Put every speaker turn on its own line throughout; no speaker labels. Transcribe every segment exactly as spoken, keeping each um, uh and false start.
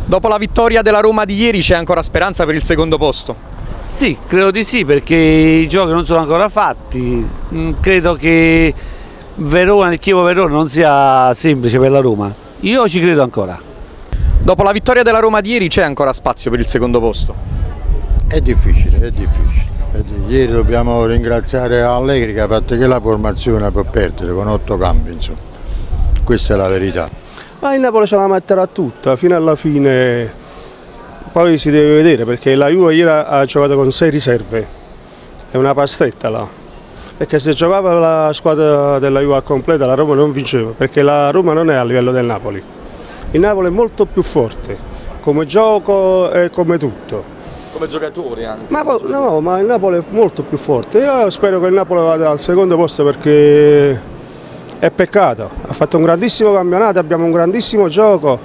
Dopo la vittoria della Roma di ieri c'è ancora speranza per il secondo posto?
Sì, credo di sì, perché i giochi non sono ancora fatti. Credo che Verona, il Chievo-Verona non sia semplice per la Roma. Io ci credo ancora.
Dopo la vittoria della Roma di ieri c'è ancora spazio per il secondo posto?
È difficile, è difficile. Ieri dobbiamo ringraziare Allegri che ha fatto che la formazione può perdere con otto cambi, insomma. Questa è la verità.
Ma il Napoli ce la metterà tutta, fino alla fine. Poi si deve vedere, perché la Juve ieri ha giocato con sei riserve. È una pastetta là. Perché se giocava la squadra della Juve al completo la Roma non vinceva, perché la Roma non è a livello del Napoli. Il Napoli è molto più forte, come gioco e come tutto.
Come giocatori anche.
Ma, no, ma il Napoli è molto più forte. Io spero che il Napoli vada al secondo posto perché è peccato. Ha fatto un grandissimo campionato, abbiamo un grandissimo gioco,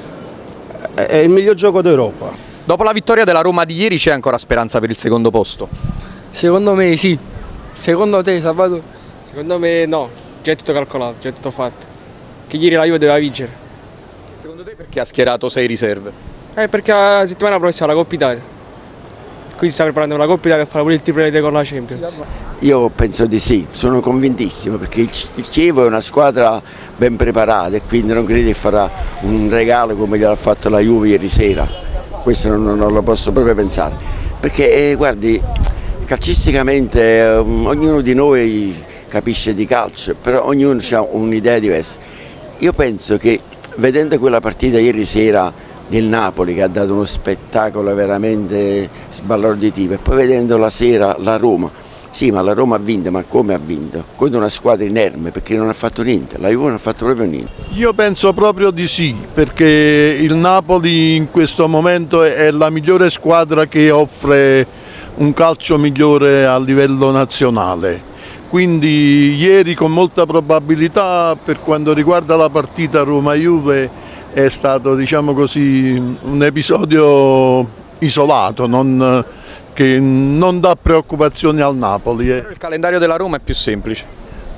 è il miglior gioco d'Europa.
Dopo la vittoria della Roma di ieri c'è ancora speranza per il secondo posto?
Secondo me sì. Secondo te, Salvatore? Secondo me no, già è tutto calcolato, già è tutto fatto. Che ieri la Juve doveva vincere.
Secondo te perché ha schierato sei riserve?
Eh, perché la settimana prossima la Coppa Italia. Quindi sta preparando la Coppa Italia e farà pure il triplete con la Champions.
Io penso di sì, sono convintissimo perché il, il Chievo è una squadra ben preparata e quindi non credo che farà un regalo come gliel'ha fatto la Juve ieri sera. Questo non, non lo posso proprio pensare. Perché eh, guardi, calcisticamente eh, ognuno di noi capisce di calcio, però ognuno ha un'idea diversa. Io penso che vedendo quella partita ieri sera del Napoli che ha dato uno spettacolo veramente sbalorditivo e poi vedendo la sera la Roma, sì ma la Roma ha vinto, ma come ha vinto? Con una squadra inerme perché non ha fatto niente, la Juve non ha fatto proprio niente.
Io penso proprio di sì, perché il Napoli in questo momento è la migliore squadra che offre un calcio migliore a livello nazionale. Quindi ieri con molta probabilità per quanto riguarda la partita Roma-Juve è stato, diciamo così, un episodio isolato, non, che non dà preoccupazioni al Napoli.
Però il calendario della Roma è più semplice.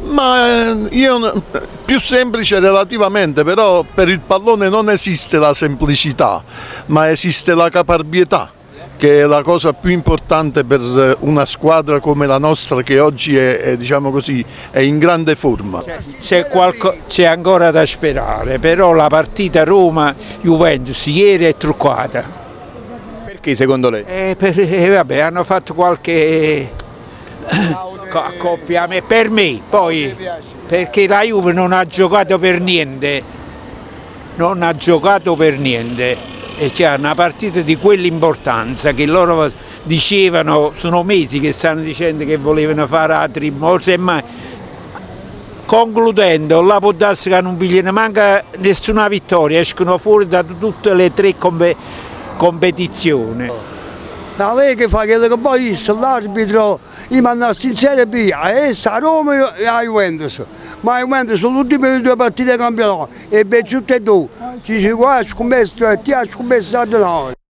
Ma io, più semplice relativamente, però per il pallone non esiste la semplicità, ma esiste la caparbietà, che è la cosa più importante per una squadra come la nostra che oggi è, è, diciamo così, è in grande forma.
C'è ancora da sperare, però la partita Roma-Juventus ieri è truccata.
Perché secondo lei?
Eh, per, eh, vabbè, hanno fatto qualche accoppiamento per me, poi perché la Juve non ha giocato per niente, non ha giocato per niente. E c'è una partita di quell'importanza che loro dicevano, sono mesi che stanno dicendo che volevano fare altri, semmai concludendo la può darsi che non pigliano manca nessuna vittoria, escono fuori da tutte le tre competizioni.
La Lega fa quello che poi l'arbitro gli manda in Serie B, e sta Roma e la Juventus. Ma la Juventus sono l'ultima due partite di campionato e per tutte e due ci si guarda, scommesso e ti ha scommesso da noi.